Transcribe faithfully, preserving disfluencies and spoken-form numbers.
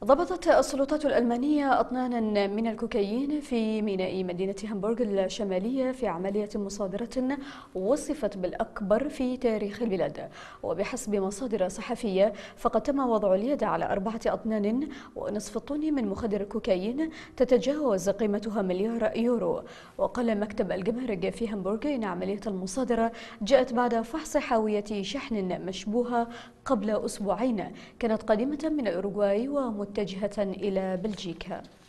ضبطت السلطات الألمانية أطنانا من الكوكايين في ميناء مدينة هامبورغ الشمالية في عملية مصادرة وصفت بالأكبر في تاريخ البلاد. وبحسب مصادر صحفية فقد تم وضع اليد على أربعة أطنان ونصف طن من مخدر الكوكايين تتجاوز قيمتها مليار يورو. وقال مكتب الجمارك في هامبورغ إن عملية المصادرة جاءت بعد فحص حاوية شحن مشبوهة قبل أسبوعين كانت قادمة من الأوروغواي ومتجهة إلى بلجيكا.